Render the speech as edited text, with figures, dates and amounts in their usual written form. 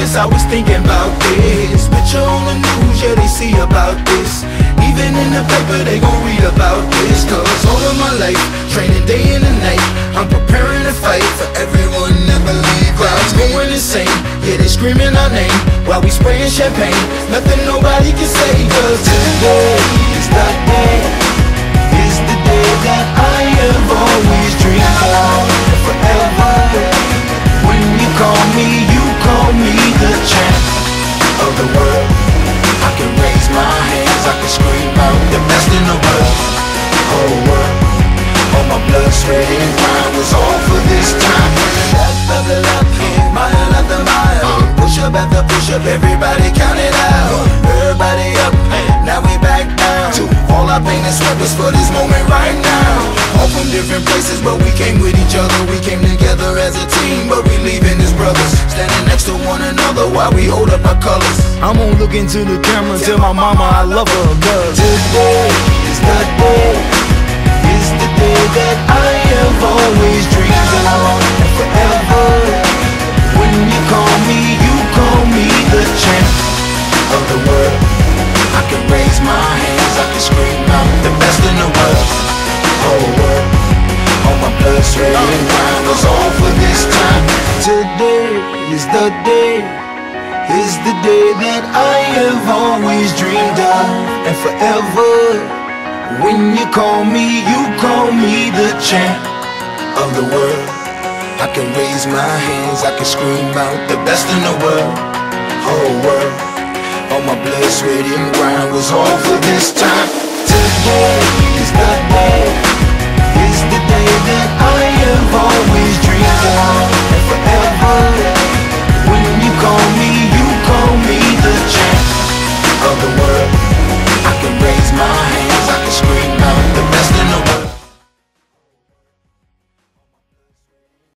Christmas I was thinking about this. Picture on the news, yeah, they see about this. Even in the paper they gon' read about this. Cause all of my life, training day and the night, I'm preparing to fight for everyone that believe. Crowds going insane, yeah, they screaming our name while we spraying champagne. Nothing nobody can say. Cause today is the day, is the day that I have always dreamed of. Forever, when you call me the champ of the world. I can raise my hands, I can scream out the best in the world. Whole world, all my blood, sweat and grind was all for this time. Lap after lap, mile after mile, push up after push up, everybody count it out. Everybody up, now we back down. To all our pain and sweat was for this moment right now. All from different places, but we came with each other. We came together as a team, but we leaving as brothers, standing next to one another while we hold up our colors. I'm gonna look into the camera and tell my mama I love her. Cause today is the day, is the day that I have always dreamed of. And forever, when you call me the champ of the world. I can raise my hands, I can scream out the best in the world. Whole world, all my blood, sweat and grind was all for this time. Today is the day, is the day that I have always dreamed of. And forever, when you call me the champ of the world. I can raise my hands, I can scream out the best in the world. Whole world, all my blood, sweat and grind was all for this time.